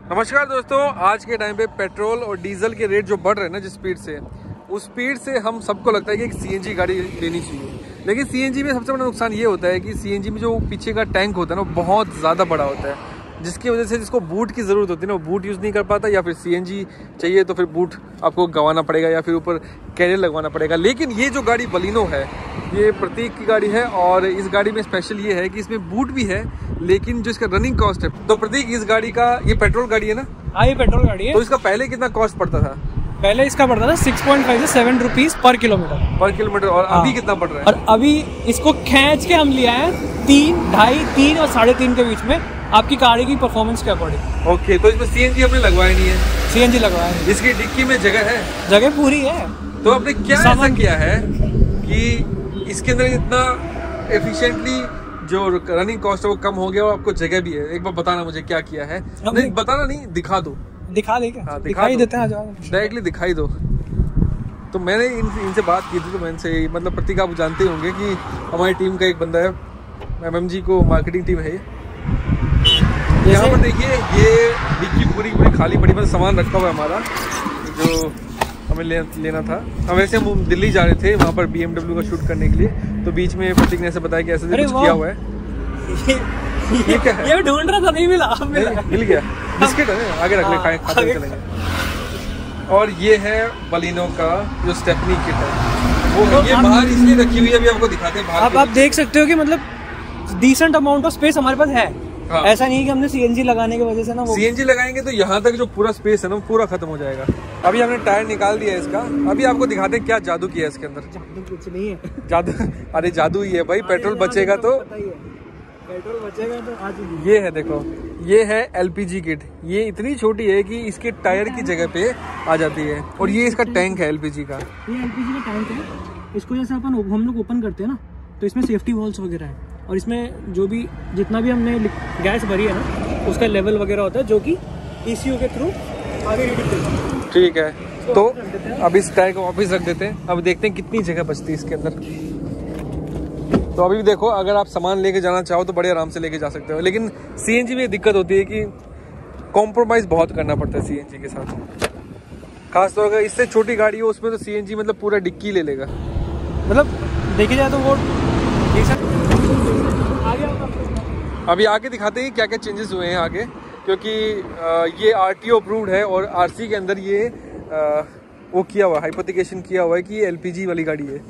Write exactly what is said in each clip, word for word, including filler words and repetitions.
नमस्कार दोस्तों, आज के टाइम पे पेट्रोल और डीजल के रेट जो बढ़ रहे हैं ना जिस स्पीड से, उस स्पीड से हम सबको लगता है कि एक सीएनजी गाड़ी लेनी चाहिए। लेकिन सीएनजी में सबसे बड़ा नुकसान ये होता है कि सीएनजी में जो पीछे का टैंक होता है ना वो बहुत ज़्यादा बड़ा होता है, जिसकी वजह से जिसको बूट की ज़रूरत होती है ना वो बूट यूज़ नहीं कर पाता, या फिर सीएनजी चाहिए तो फिर बूट आपको गंवाना पड़ेगा या फिर ऊपर कैरियर लगवाना पड़ेगा। लेकिन ये जो गाड़ी बलिनो है ये प्रतीक की गाड़ी है और इस गाड़ी में स्पेशल ये है कि इसमें बूट भी है, लेकिन जो इसका रनिंग कॉस्ट है। तो प्रतीक, इस गाड़ी का, ये पेट्रोल गाड़ी है ना? हाँ, ये पेट्रोल गाड़ी है। तो इसका पहले कितना कॉस्ट पड़ता था? पहले इसका पड़ता था सिक्स पॉइंट फाइव से सेवन रुपीज पर किलोमीटर पर किलोमीटर और हाँ। अभी कितना पड़ रहा है? और अभी इसको खींच के हम लिया है तीन ढाई तीन और साढ़े तीन के बीच में, आपकी गाड़ी की परफॉर्मेंस के अकॉर्डिंग। ओके, तो इसमें सीएनजी हमने लगवाया नहीं है? सीएनजी लगवाया है। इसकी डिक्की में जगह है? जगह पूरी है। तो आपने क्या ऐसा किया है कि इसके अंदर इतना एफिशिएंटली जो रनिंग कॉस्ट है वो कम हो गया और आपको जगह भी है? एक बार बताना मुझे क्या किया है। नहीं बताना नहीं, दिखा दो। दिखा दे क्या? हाँ, दिखाई देते हैं, डायरेक्टली दिखाई दो। तो मैंने इन इनसे बात की थी, तो मैं इनसे मतलब प्रतीक आप जानते होंगे कि हमारी टीम का एक बंदा है, एमएमजी को मार्केटिंग टीम है ये। यहाँ पर देखिए ये डिक्की पूरी पूरी खाली पड़ी, मतलब सामान रखा हुआ है हमारा जो हमें ले, लेना था। हम वैसे हम दिल्ली जा रहे थे वहाँ पर बीएमडब्ल्यू का शूट करने के लिए, तो बीच में प्रतीक ने ऐसे बताया कि ऐसे कुछ किया हुआ है। ये, ये क्या है? ये ढूंढ रहा था, नहीं मिला। मिला, मिल गया। बिस्किट है, आगे रख ले, खाए खाते चलेंगे। और ये है बलिनो का जो स्टेपनी किट है, वो तो ये बाहर इसलिए रखी हुई है, अभी आपको दिखाते हैं बाहर। अब आप देख सकते हो कि मतलब डिसेंट अमाउंट ऑफ स्पेस हमारे पास है। हाँ। ऐसा नहीं कि हमने सीएनजी लगाने की वजह से ना वो सीएनजी लगाएंगे तो यहाँ तक जो पूरा स्पेस है ना पूरा खत्म हो जाएगा। अभी हमने टायर निकाल दिया है इसका, अभी आपको दिखाते हैं क्या जादू किया है इसके अंदर। जादू कुछ नहीं है। जादू, अरे जादू ही है भाई। पेट्रोल बचेगा तो पेट्रोल बचेगा तो आज। ये है, देखो ये है एलपीजी किट। ये इतनी छोटी है कि इसके टायर की जगह पे आ जाती है, और ये इसका टैंक है एलपीजी का। ये एलपीजी का टैंक है। इसको जैसे अपन हम लोग ओपन करते हैं ना, तो इसमें सेफ्टी वॉल्स वगैरह है, और इसमें जो भी जितना भी हमने गैस भरी है ना उसका लेवल वगैरह होता है, जो कि ईसीयू के थ्रू आगे रीडिंग देता है। ठीक है, तो अब इस टायर को वापस रख देते हैं। अब देखते हैं कितनी जगह बचती है इसके अंदर। तो अभी भी देखो, अगर आप सामान लेके जाना चाहो तो बड़े आराम से लेके जा सकते हो, लेकिन सीएनजी में दिक्कत होती है कि कॉम्प्रोमाइज़ बहुत करना पड़ता है सीएनजी के साथ। खासतौर अगर इससे छोटी गाड़ी हो उसमें तो सीएनजी मतलब पूरा डिक्की ले लेगा। मतलब देखी जाए तो वो अभी आगे दिखाते हैं क्या क्या चेंजेस हुए हैं आगे, क्योंकि ये आरटीओ अप्रूव्ड है और आरसी के अंदर ये आ, वो किया हुआ है, हाइपोथिकेशन किया हुआ है कि ये एलपीजी वाली गाड़ी है।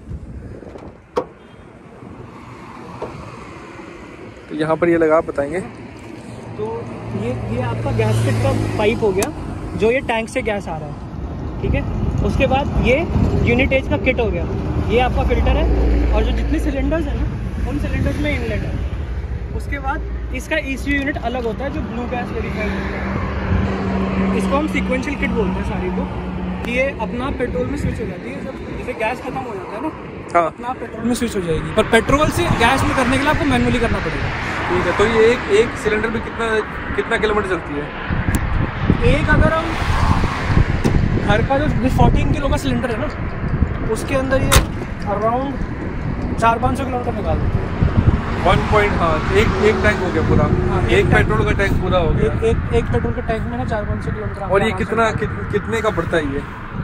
तो यहाँ पर ये लगा, आप बताएंगे। तो ये ये आपका गैस किट का पाइप हो गया, जो ये टैंक से गैस आ रहा है, ठीक है। उसके बाद ये यूनिट एज का किट हो गया, ये आपका फिल्टर है, और जो जितने सिलेंडर्स हैं ना उन सिलेंडर्स में इनलेट है। उसके बाद इसका ईसीयू यूनिट अलग होता है जो ब्लू गैस वेरीफाइड होता है। इसको हम सीक्वेंशियल किट बोलते हैं सारी को। ये अपना पेट्रोल में स्विच हो जाती है, जब जैसे गैस खत्म हो जाता है ना, हाँ। अपना पेट्रोल में स्विच हो जाएगी, पर पेट्रोल से गैस में करने के लिए आपको मैनुअली करना पड़ेगा। ठीक है, तो ये एक एक सिलेंडर में कितना कितना किलोमीटर चलती है? एक अगर हम घर का जो फोर्टीन किलो का सिलेंडर है ना, उसके अंदर ये अराउंड चार पाँच सौ किलोमीटर निकाल देते हैं। वन पॉइंट हाँ एक एक टैंक हो गया पूरा। हाँ, एक, एक पेट्रोल का टैंक पूरा हो गया। एक एक, एक पेट्रोल के टैंक में ना चार पाँच सौ किलोमीटर। और ये कितना कि, कितने का पड़ता है? ये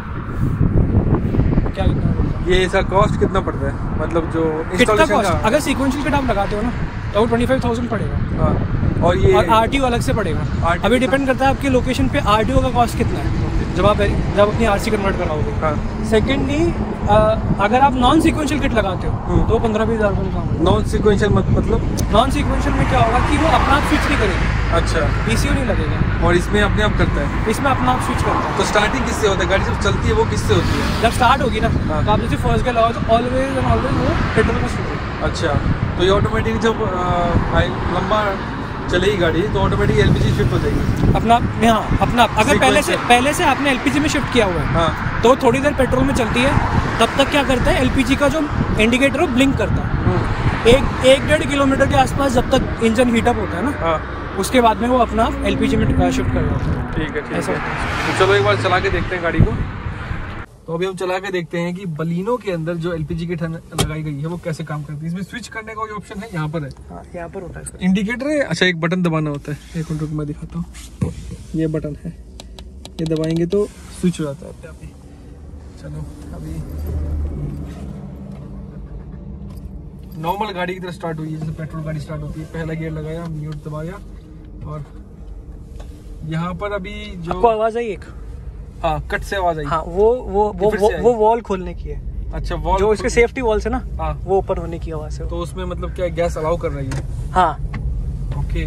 क्या कितना पड़ता है? ये इसका कॉस्ट कितना पड़ता है, मतलब जो इंस्टॉलेशन का? अगर सीक्वेंशियल किट आप लगाते हो ना तो वो ट्वेंटी फाइव थाउजेंड पड़ेगा। हाँ, और ये और आरटीओ अलग से पड़ेगा। अभी डिपेंड करता है आपकी लोकेशन पे आरटीओ का कॉस्ट कितना है जब आप जब अपनी आरसी कन्वर्ट कराओगे। हाँ। सेकेंडली अगर आप नॉन सीक्वेंशियल किट लगाते हो तो पंद्रह बीस हज़ार रुपये का। नॉन सीक्वेंशियल मतलब? नॉन सीक्वेंशियल में क्या होगा कि वो अपना आप स्विच नहीं करेगा। अच्छा, ईसीयू नहीं लगेगा। और इसमें अपने आप करता है? इसमें अपना आप स्विच करता है। तो स्टार्टिंग किससे होता है? गाड़ी जब चलती है वो किससे होती है? जब स्टार्ट होगी ना, तो आप जैसे फर्स्ट गेयर लगाओ तो ऑलवेज एंड ऑलवेज वो पेट्रोल में स्विच होगा। अच्छा, तो ये ऑटोमेटिक जब लंबा चलेगी गाड़ी तो ऑटोमेटिक एलपीजी शिफ्ट हो जाएगी अपना। हाँ, अपना अगर पहले से पहले से आपने एलपीजी में शिफ्ट किया हुआ है, हाँ, तो थोड़ी देर पेट्रोल में चलती है, तब तक क्या करता है एलपीजी का जो इंडिकेटर वो ब्लिंक करता है। एक एक डेढ़ किलोमीटर के आसपास जब तक इंजन हीटअप होता है ना, हाँ, उसके बाद में वो अपना एलपीजी में शिफ्ट कर जाता है। ठीक है, ठीक है। तो चलो एक बार चला के देखते हैं गाड़ी को। तो अभी हम चला के देखते हैं कि बलिनो के अंदर जो एलपीजी किट लगाई गई है वो कैसे काम करती है। इसमें स्विच करने का जो ऑप्शन है यहाँ पर है। हाँ, यहाँ पर होता है। इंडिकेटर है। अच्छा, एक बटन दबाना होता है। एक मिनट रुक, मैं दिखाता हूँ। ये बटन है, ये दबाएंगे तो स्विच हो जाता है अपने आप ही। चलो अभी नॉर्मल गाड़ी की तरह स्टार्ट हुई है, जैसे पेट्रोल गाड़ी स्टार्ट होती है। पहला गियर लगाया, म्यूट दबाया और यहाँ पर अभी जो आपको आवाज आई एक, हाँ कट से आवाज आई। हाँ वो वो वो वो, वो वॉल खोलने की है। अच्छा वॉल जो इसके सेफ्टी वॉल्स है ना, हाँ वो ओपन होने की आवाज है। तो उसमें मतलब क्या गैस अलाउ कर रही है? हाँ ओके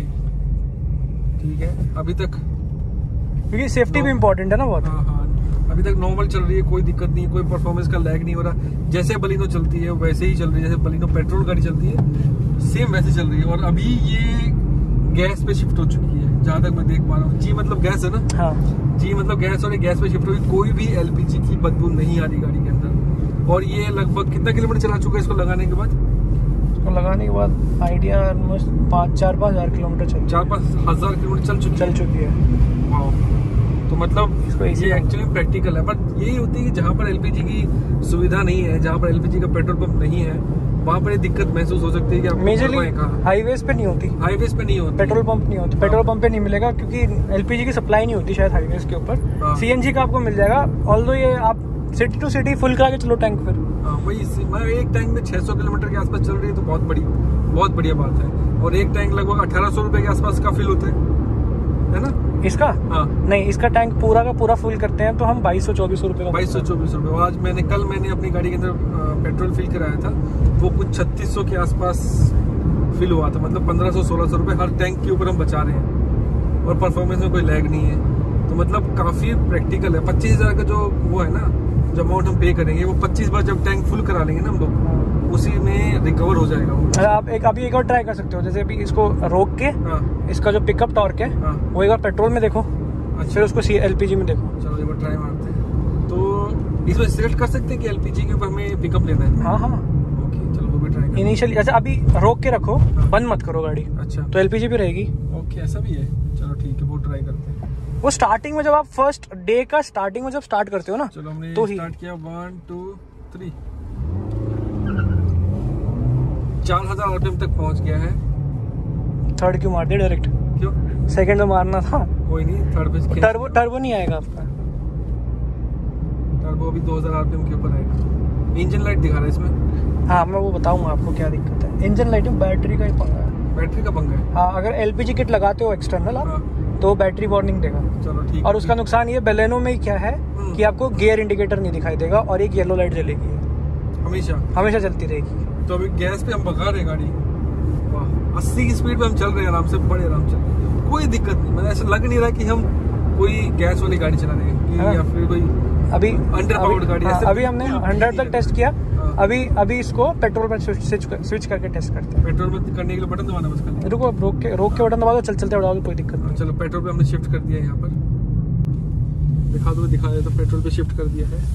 ठीक है। अभी तक क्योंकि सेफ्टी भी इम्पोर्टेंट है ना बहुत। हाँ हाँ अभी तक नॉर्मल चल रही है, कोई दिक्कत नहीं है, कोई परफॉर्मेंस का लैग नहीं हो रहा। जैसे बलिनो चलती है वैसे ही चल रही है, जैसे बलिनो पेट्रोल गाड़ी चलती है सेम वैसे चल रही है। और अभी ये गैस पे शिफ्ट हो चुकी है जहाँ तक मैं देख पा रहा हूँ। जी मतलब गैस है ना? हाँ जी मतलब गैस, और गैस पे शिफ्ट हुई, कोई भी एलपीजी की बदबू नहीं आ रही गाड़ी के अंदर। और ये लगभग कितना किलोमीटर चला चुका है इसको लगाने के बाद? इसको लगाने के बाद आइडिया ऑलमोस्ट पाँच चार पाँच हजार किलोमीटर चल चार पाँच हजार किलोमीटर चल चुकी चल चुकी है। वाह, तो मतलब इसको ये एक्चुअली प्रैक्टिकल है। बट यही होती है कि जहाँ पर एलपीजी की सुविधा नहीं है, जहाँ पर एलपीजी का पेट्रोल पंप नहीं है, वहाँ पर ये दिक्कत महसूस हो सकती है कि आपको मेजरली हाईवेज पे नहीं होती, हाईवेज पे नहीं होती, पेट्रोल पंप नहीं होती। पेट्रोल पंप पे नहीं मिलेगा क्योंकि एलपीजी की सप्लाई नहीं होती शायद हाईवेज के ऊपर। सीएनजी का आपको मिल जाएगा, ऑल्दो ये आप सिटी टू सिटी फुल करा के चलो टैंक फिर। हाँ वही, मैं एक टैंक में छह सौ किलोमीटर के आसपास चल रही है तो बहुत बड़ी बहुत बढ़िया बात है। और एक टैंक लगभग अठारह सौ रुपए के आसपास का फिल होता है, है ना इसका? हाँ नहीं, इसका टैंक पूरा का पूरा फुल करते हैं तो हम बाईस सौ चौबीस रुपए का बाईस सौ चौबीस रुपए। और आज मैंने कल मैंने अपनी गाड़ी के अंदर पेट्रोल फिल कराया था, वो कुछ छत्तीस सौ के आसपास फिल हुआ था। मतलब पंद्रह सौ सोलह सौ रुपए हर टैंक के ऊपर हम बचा रहे हैं और परफॉर्मेंस में कोई लैग नहीं है। तो मतलब काफी प्रैक्टिकल है। पच्चीस हजार का जो वो है ना, जो अमाउंट हम पे करेंगे वो पच्चीस बार जब टैंक फुल करा लेंगे ना हम लोग, उसी में रिकवर हो जाएगा वो। आप एक अभी एक और ट्राई कर सकते हो, जैसे अभी इसको रोक के, हाँ। इसका जो पिकअप टॉर्क है, हाँ। वो एक बार पेट्रोल में देखो, अच्छा। फिर उसको एलपीजी में देखो। चलो एक बार ट्राई मारते हैं। तो इसमें सिलेक्ट कर सकते हैं कि एलपीजी के ऊपर हमें पिकअप लेना है? हाँ हाँ ओके चलो वो भी ट्राई करते हैं। इनिशियली अच्छा अभी रोक के रखो, हाँ। बंद मत करो गाड़ी, अच्छा तो एलपीजी भी रहेगी। ओके ऐसा भी है, चलो ठीक है वो ट्राई करते हैं। वो स्टार्टिंग में जब आप फर्स्ट डे का स्टार्टिंग में जब स्टार्ट करते हो ना, चलो हमने तो स्टार्ट किया, वन टू थ्री, चार हजार आरपीएम तक पहुंच गया है। थर्ड क्यों मार दिया डायरेक्ट? क्यों? सेकंड में मारना था। कोई नहीं, थर्ड पे टर्बो टर्बो नहीं आएगा आपका, टर्बो अभी दो हजार आरपीएम के ऊपर आएगा। इंजन लाइट दिखा रहा है इसमें। हाँ मैं वो बताऊंगा आपको क्या दिक्कत है। इंजन लाइट में बैटरी का ही पंगा है। बैटरी का पंगा है? हाँ अगर एलपीजी किट लगाते हो एक्सटर्नल आप, हाँ। तो बैटरी वार्निंग देगा। चलो ठीक। और उसका नुकसान ये बेलेनो में क्या है कि आपको गियर इंडिकेटर नहीं दिखाई देगा और एक येलो लाइट जलेगी, हमेशा हमेशा चलती रहेगी। तो अभी गैस पे हम भगा रहे गाड़ी, वाह अस्सी की स्पीड पे हम चल रहे हैं आराम से, बड़े आराम चल रहे हैं, कोई दिक्कत नहीं। मतलब ऐसा लग नहीं रहा कि हम कोई गैस वाली गाड़ी चला रहे हैं या फिर कोई अभी अंडर पावर्ड गाड़ी। हाँ, अभी हमने हंड्रेड तक टेस्ट किया, अभी अभी इसको पेट्रोल में स्विच स्विच करके टेस्ट करते हैं। पेट्रोल में करने के लिए बटन दबाना बस खाली। रुको रोक के रोक के बटन दबा दो, चल चलते बढ़ा दो, कोई दिक्कत नहीं। चलो पेट्रोल पे हमने शिफ्ट कर दिया है, यहाँ पर दिखा दो दिखा दे तो पेट्रोल पे शिफ्ट कर दिया है।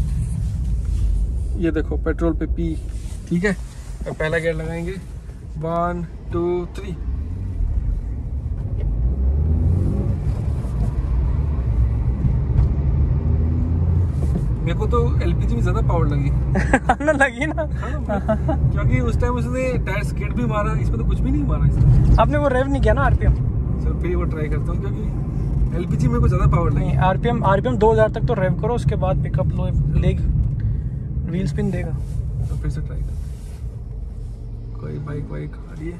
ये देखो पेट्रोल पे पी, ठीक है। अब पहला गियर लगाएंगे, वन टू थ्री। मेरे को तो एलपीजी में ज्यादा पावर लगी ना लगी ना, हाँ, क्योंकि उस टाइम उसने टायर स्किड भी मारा, इसमें तो कुछ भी नहीं मारा इसने। आपने वो रेव नहीं किया ना आरपीएम? चल फिर वो ट्राई करता हूँ, क्योंकि एलपीजी में को ज्यादा पावर लगी। आरपीएम आरपीएम दो हजार तक तो रेव करो, उसके बाद पिकअप लो, लेग व्हील स्पिन देगा। तो फिर से ट्राई करते हैं। कोई बाइक वाइक आ रही है,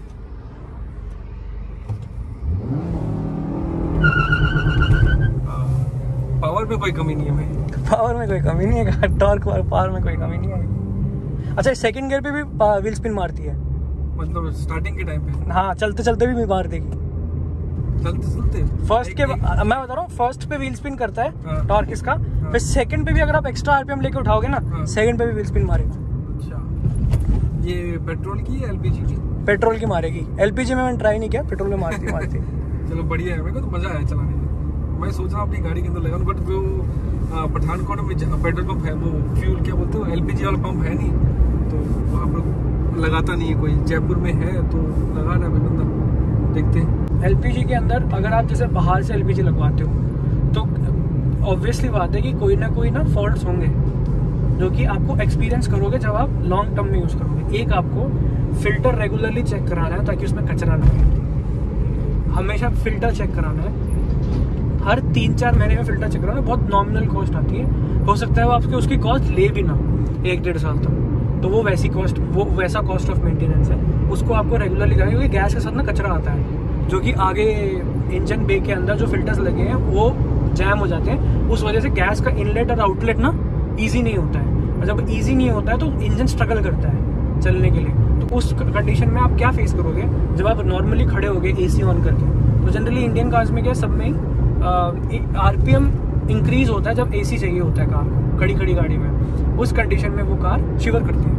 पावर में कोई कमी नहीं है भाई, पावर में कोई कमी नहीं है, टॉर्क पावर में कोई कमी नहीं है। अच्छा सेकंड गियर पे भी व्हील स्पिन मारती है? मतलब स्टार्टिंग के टाइम पे? हाँ चलते चलते भी मार देगी, चलते चलते। फर्स्ट के मैं बता रहा हूँ, फर्स्ट पे व्हील स्पिन करता है, हाँ। टॉर्क इसका, हाँ। फिर सेकंड पे भी अगर आप एक्स्ट्रा आरपीएम लेके उठाओगे ना, हाँ। सेकंड पे भी व्हील स्पिन मारेगा। अच्छा ये पेट्रोल की या एलपीजी की? पेट्रोल की मारेगी, एलपीजी में मैंने ट्राई नहीं किया, पेट्रोल में मारती मारती चलो बढ़िया है, मेरे को तो मजा आया चलाने में। मैं सोच रहा हूँ अपनी गाड़ी के अंदर लगाऊं, बट वो पठानकोट में जहाँ पेट्रोल पंप है, वो फ्यूल क्या बोलते हो, एलपीजी वाला पंप है नहीं, तो वहाँ पर लगाता नहीं है कोई। जयपुर में है तो लगाना है बंदा, देखते हैं। एलपीजी के अंदर अगर आप जैसे बाहर से एलपीजी लगवाते हो तो ऑब्वियसली बात है कि कोई ना कोई ना फॉल्ट्स होंगे जो कि आपको एक्सपीरियंस करोगे जब आप लॉन्ग टर्म में यूज़ करोगे। एक आपको फिल्टर रेगुलरली चेक कराना है ताकि उसमें कचरा ना लगे, हमेशा फिल्टर चेक कराना है। हर तीन चार महीने में फिल्टर चेक कराना बहुत नॉमिनल कॉस्ट आती है। हो सकता है वो आपके उसकी कॉस्ट ले भी ना एक डेढ़ साल तक, तो वो वैसी कॉस्ट वो वैसा कॉस्ट ऑफ मेंटेनेंस है, उसको आपको रेगुलरली कराना, क्योंकि गैस के साथ ना कचरा आता है जो कि आगे इंजन बे के अंदर जो फिल्टर्स लगे हैं वो जैम हो जाते हैं, उस वजह से गैस का इनलेट और आउटलेट ना ईजी नहीं होता है, और जब ईजी नहीं होता है तो इंजन स्ट्रगल करता है चलने के लिए। तो उस कंडीशन में आप क्या फेस करोगे जब आप नॉर्मली खड़े होगे एसी ऑन करके। तो जनरली इंडियन कार्स में क्या सब में आरपीएम इंक्रीज होता है जब एसी चाहिए होता है कार को खड़ी खड़ी गाड़ी में, उस कंडीशन में वो कार शिवर करती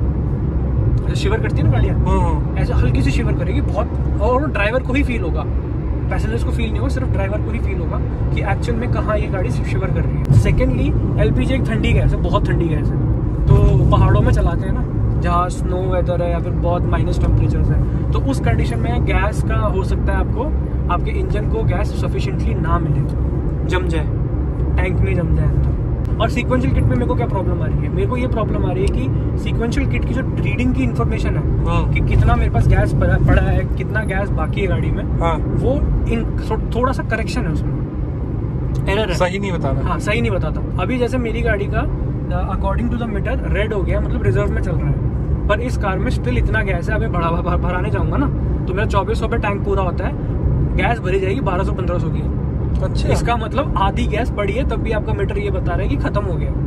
है, शिवर करती है ना गाड़ियाँ, ऐसे हल्की सी शिवर करेगी बहुत, और ड्राइवर को ही फील होगा, पैसेंजर्स को फील नहीं होगा, सिर्फ ड्राइवर को ही फील होगा कि एक्चुअल में कहाँ ये गाड़ी शिवर कर रही है। सेकेंडली एलपीजी एक ठंडी गैस है, बहुत ठंडी गैस है, तो पहाड़ों में चलाते हैं ना जहाँ स्नो वेदर है या फिर बहुत माइनस टेम्परेचर्स है, तो उस कंडीशन में गैस का हो सकता है आपको आपके इंजन को गैस सफिशिएंटली ना मिले, जम जाए, टैंक में जम जाए अंदर। और सीक्वेंशियल किट में मेरे को क्या प्रॉब्लम आ रही है, मेरे को ये प्रॉब्लम आ रही है कि सीक्वेंशियल किट की जो रीडिंग की इन्फॉर्मेशन है कि कितना मेरे पास गैस पड़ा, पड़ा है, कितना गैस बाकी है गाड़ी में, हाँ। वो इन थोड़ा सा करेक्शन है उसमें, एरर है, सही नहीं बताता। हाँ सही नहीं बताता। अभी जैसे मेरी गाड़ी का according to the meter red हो गया, मतलब रिजर्व में चल रहा है, पर इस कार में स्टिल इतना गैस है। अभी बढ़ा भर, भराने जाऊंगा ना तो मेरा चौबीस सौ पे टैंक पूरा होता है, गैस भरी जाएगी बारह सौ पंद्रह सौ की। अच्छा, इसका मतलब आधी गैस पड़ी है, तब भी आपका मीटर ये बता रहा है कि खत्म हो गया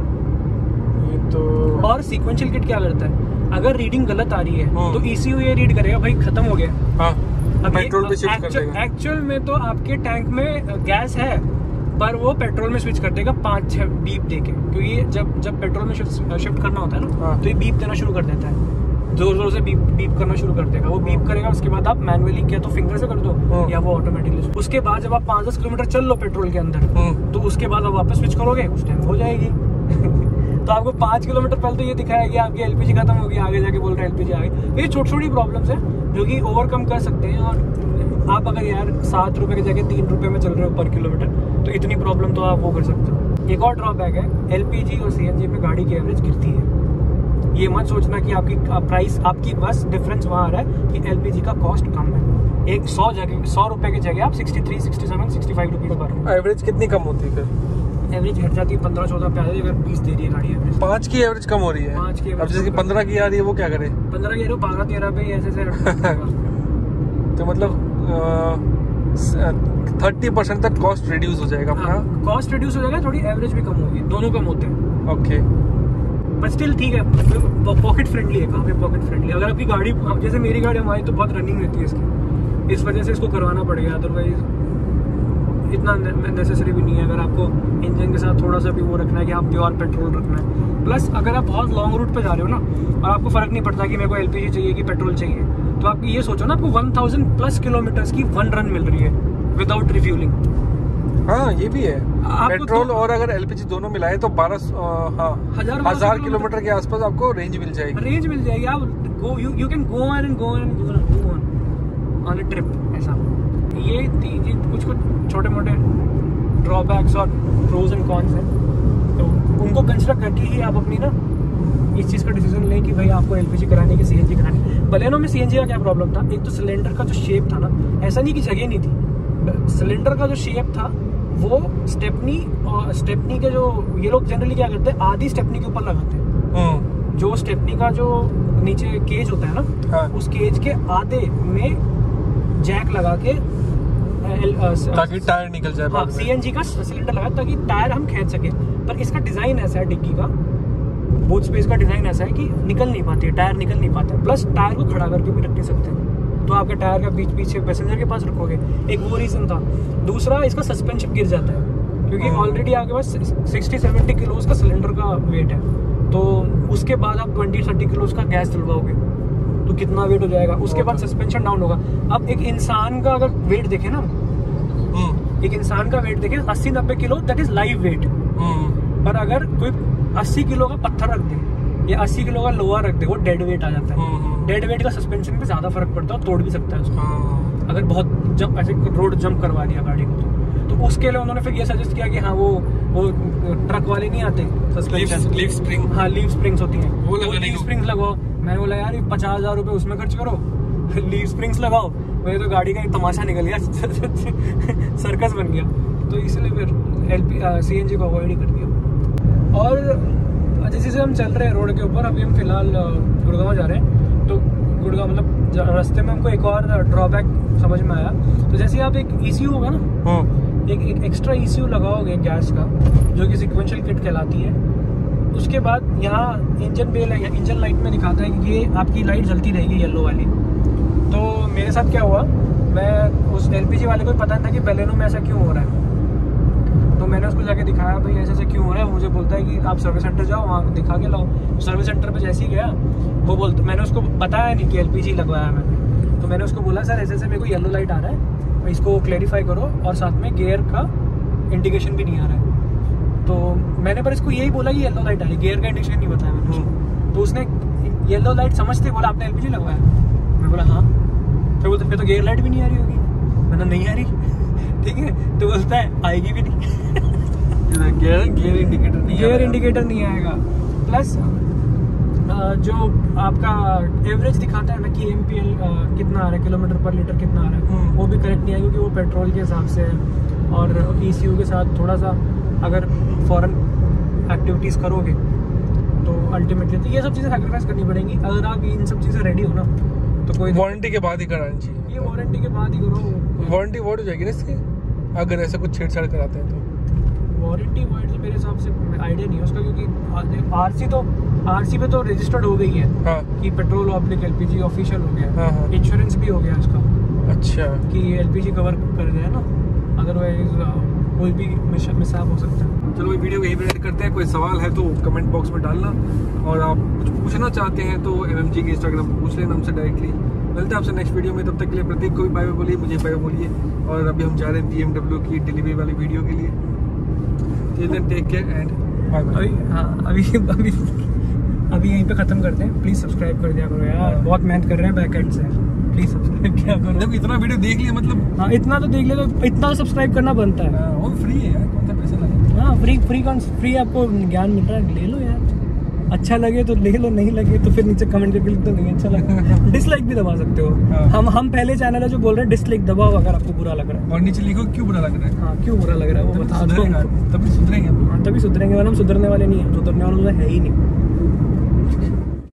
ये तो। और सीक्वेंशियल किट क्या करता है, अगर रीडिंग गलत आ रही है तो ईसीयू ये रीड करेगा भाई खत्म हो गया, हाँ। पेट्रोल पे शिफ्ट कर देगा। एक्चुअल में तो आपके टैंक में गैस है, पर वो पेट्रोल में स्विच कर देगा पाँच छह बीप देके, क्योंकि जब जब पेट्रोल में शिफ्ट शिफ्ट करना होता है ना, हाँ। तो ये बीप देना शुरू कर देता है, जोर जोर से बीप बीप करना शुरू कर देगा। वो बीप करेगा, उसके बाद आप मैनुअली क्या तो फिंगर से कर दो, हाँ। या वो ऑटोमेटिकली। उसके बाद जब आप पाँच दस किलोमीटर चल लो पेट्रोल के अंदर, हाँ। तो उसके बाद आप वापस स्विच करोगे, उस टाइम हो जाएगी। तो आपको पाँच किलोमीटर पहले तो ये दिखाया कि आपकी एलपीजी खत्म होगी, आगे जाके बोल रहे हैं एलपीजी आ गई। ये छोटी छोटी प्रॉब्लम्स है जो कि ओवरकम कर सकते हैं, और आप अगर यार सात रुपए की जगह तीन रुपए में चल रहे हो पर किलोमीटर, तो इतनी प्रॉब्लम तो आप वो कर सकते हो। एक और ड्रॉबैक है, एलपीजी और सीएनजी में गाड़ी की एवरेज गिरती है। ये मत सोचना कि आपकी प्राइस, आपकी बस डिफरेंस वहाँ आ रहा है कि एलपीजी का कॉस्ट कम है। एक सौ जगह सौ रुपए की जगह आप sixty three sixty seven sixty five rupees पर। एवरेज कितनी कम होती है फिर? एवरेज घट जाती है पंद्रह चौदह पे आ जाती है, अगर बीस दे रही है गाड़ी एवरेज। पाँच की एवरेज कम हो रही है, पाँच की अब जैसे पंद्रह की आ रही है, वो क्या करे? पंद्रह की बारह तेरह पे ऐसे ऐसे तो मतलब थर्टी परसेंट तक कॉस्ट रिड्यूस हो जाएगा अपना। कॉस्ट रिड्यूस हो जाएगा, थोड़ी एवरेज भी कम होगी, दोनों कम होते हैं। ओके, बट स्टिल ठीक है, पॉकेट फ्रेंडली है, काफी पॉकेट फ्रेंडली। अगर आपकी गाड़ी, जैसे मेरी गाड़ी हमारी तो बहुत रनिंग रहती है इसकी, इस वजह से इसको करवाना पड़ेगा, अदरवाइज इतना नेसेसरी भी नहीं है। अगर आपको इंजन के साथ थोड़ा सा भी वो रखना है कि आप प्योर पेट्रोल रखना है, प्लस अगर आप बहुत लॉन्ग रूट पे जा रहे हो ना, और आपको फर्क नहीं पड़ता कि मेरे को एलपीजी चाहिए कि पेट्रोल चाहिए, तो आप ये सोचो ना, आपको वन थाउजेंड प्लस किलोमीटर्स की वन रन मिल रही है विदाउट रिफ्यूलिंग। हाँ ये भी है, पेट्रोल और अगर एलपीजी दोनों मिलाए तो बारह हाँ हजार हजार किलोमीटर के आसपास आपको रेंज मिल जाएगी। रेंज मिल जाएगी, आप go you you can go on and go on and go on on a trip ऐसा। ये ये कुछ कुछ छोटे मोटे ड्रॉबैक्स और प्रोज एंड कॉन्स हैं, तो उनको कंसिडर करके ही आप अपनी ना इस चीज़ का डिसीजन लें कि भाई आपको एलपीजी करानी कि सीएनजी करानी। बलेनो में सीएनजी का क्या प्रॉब्लम था, एक तो सिलेंडर का जो शेप था ना, ऐसा नहीं कि जगह नहीं थी, सिलेंडर का जो शेप था वो स्टेपनी, और स्टेपनी के जो ये लोग जनरली क्या करते हैं, आधी स्टेपनी के ऊपर लगाते हैं। जो स्टेपनी का जो नीचे केज होता है ना, हाँ। उस केज के आधे में जैक लगा के ताकि टायर निकल जाए। हाँ, सीएनजी का सिलेंडर लगा ताकि टायर हम खींच सके, पर इसका डिजाइन ऐसा है, डिग्गी का बूट स्पेस का डिजाइन ऐसा है कि निकल नहीं पाती है, टायर निकल नहीं पाता, प्लस टायर को खड़ा करके भी रख नहीं सकते, तो आपके टायर का बीच पीछे पैसेंजर के पास रखोगे, एक वो रीजन था। दूसरा, इसका सस्पेंशन गिर जाता है, क्योंकि ऑलरेडी आपके पास सिक्सटी सेवेंटी किलो का सिलेंडर का वेट है, तो उसके बाद आप ट्वेंटी थर्टी किलो का गैस डलवाओगे तो कितना वेट हो जाएगा, उसके बाद सस्पेंशन डाउन होगा। अब एक इंसान का अगर वेट देखे ना, एक इंसान का वेट देखे अस्सी नब्बे kilo, that is live weight. पर अगर कोई अस्सी किलो का पत्थर रख दे या अस्सी किलो का लोहा रख दे, वो डेड वेट आ जाता है। डेड वेट का सस्पेंशन पे ज्यादा फर्क पड़ता है, तोड़ भी सकता है उसको, अगर बहुत जब ऐसे रोड जंप करवा दिया गाड़ी को तो। तो उसके लिए उन्होंने फिर ये सजेस्ट किया कि हाँ वो वो ट्रक वाले नहीं आते सस्पेंशन, लीफ स्प्रिंग, हाँ लीफ स्प्रिंग्स होती हैं, वो लीफ स्प्रिंग्स लगाओ। मैंने बोला यार पचास हजार रुपए उसमें खर्च करो, लीफ स्प्रिंग्स लगाओ, मेरे तो गाड़ी का एक तमाशा निकल गया, सर्कस बन गया। तो इसलिए फिर L P C N G को अवॉइड ही कर दिया। और जैसे जैसे हम चल रहे हैं रोड के ऊपर, अभी हम फिलहाल गुड़गांव जा रहे हैं, तो गुड़गांव मतलब रास्ते में हमको एक और ड्रॉबैक समझ में आया। तो जैसे आप एक ई सी यू होगा ना, एक एक एक्स्ट्रा ई सी यू लगाओगे गैस का, जो कि सिक्वेंशियल किट कहलाती है, उसके बाद यहाँ इंजन बेल है, इंजन लाइट में दिखाता है कि ये आपकी लाइट जलती रहेगी येलो वाली। तो मेरे साथ क्या हुआ, मैं उस एल पी जी वाले को पता नहीं था कि बेलेनो में ऐसा क्यों हो रहा है। तो मैंने उसको जाके दिखाया, भाई ऐसे ऐसे क्यों हो रहा है। मुझे बोलता है कि आप सर्विस सेंटर जाओ, वहाँ दिखा के लाओ। सर्विस सेंटर पे जैसे ही गया, वो बोलता, मैंने उसको बताया नहीं कि एल पी जी लगवाया मैंने। तो मैंने उसको बोला, सर ऐसे ऐसे मेरे को येलो लाइट आ रहा है, इसको क्लैरिफाई करो, और साथ में गियर का इंडिकेशन भी नहीं आ रहा है। तो मैंने पर इसको यही बोला कि येलो लाइट आ रही है, गियर का इंडिकेशन नहीं बताया मैंने उसको। तो उसने येलो लाइट समझते बोला आपने एल पी जी लगवाया। मैं बोला हाँ। फिर बोलते फिर तो गियर लाइट भी नहीं आ रही होगी। मैंने नहीं आ रही। ठीक है, तो बोलता है आएगी भी नहीं। गियर गियर इंडिकेटर नहीं गियर इंडिकेटर नहीं आएगा। प्लस जो आपका एवरेज दिखाता है ना कि एम पी एल कितना आ रहा है, किलोमीटर पर लीटर कितना आ रहा है, वो भी करेक्ट नहीं आएगा, क्योंकि वो पेट्रोल के हिसाब से है। और ई सी यू के साथ थोड़ा सा अगर फॉरेन एक्टिविटीज़ करोगे तो अल्टीमेटली तो ये सब चीज़ें सैक्रिफाइस करनी पड़ेंगी। अगर आप इन सब चीज़ें रेडी हो ना, तो कोई वारंटी के बाद ही करानी चाहिए। ये वारंटी के बाद ही करो। वारंटी वॉट हो जाएगी ना इसकी, अगर ऐसा कुछ छेड़छाड़ कराते हैं तो। वारंटी वाइड से मेरे हिसाब से आइडिया नहीं है उसका, क्योंकि आरसी तो आरसी पे तो रजिस्टर्ड हो गई है। हाँ। कि पेट्रोल ऑब्लिक एलपीजी ऑफिशियल हो गया। हाँ हाँ। इंश्योरेंस भी हो गया उसका। अच्छा। कि एलपीजी कवर कर दिया ना, अदरवाइज कोई भी मिसाब हो सकता है। चलो ये वीडियो यहीं पर करते हैं। कोई सवाल है तो कमेंट बॉक्स में डालना, और आप कुछ पूछना चाहते हैं तो एमएमजी के इंस्टाग्राम पर पूछ लेना हमसे डायरेक्टली। मिलते हैं आपसे नेक्स्ट वीडियो में, तब तक के लिए प्रतीक को भी बाय बाय बोलिए, मुझे बाय बाय बोलिए। और अभी हम जा रहे हैं बीएमडब्ल्यू की डिलीवरी वाली वीडियो के लिए। Take care and bye bye. अभी हाँ अभी अभी अभी यहीं पे ख़त्म करते हैं। प्लीज़ सब्सक्राइब कर दिया करो यार, बहुत मेहनत कर रहे हैं बैक एंड से। प्लीज़ सब्सक्राइब किया करो। जब इतना वीडियो देख लिया मतलब, हाँ इतना तो देख ले, तो इतना तो सब्सक्राइब करना बनता है। वो फ्री है यार, कौन सा पैसा लगे। हाँ फ्री फ्री कौन फ्री आपको ज्ञान मिल रहा है, ले लो यार। अच्छा लगे तो ले लो, नहीं लगे तो फिर नीचे कमेंट करके लिख दो नहीं अच्छा लगा। डिसलाइक भी दबा सकते हो। हाँ। हम हम पहले चैनल है जो बोल रहे हैं डिसलाइक दबाओ अगर आपको बुरा लग रहा है, और नीचे लिखो क्यों बुरा लग रहा है। हाँ क्यों बुरा लग रहा है वो बता दो, तभी सुधरेंगे। तभी सुधरेंगे, वरना हम सुधरने वाले नहीं है, सुधरने वालों है ही नहीं।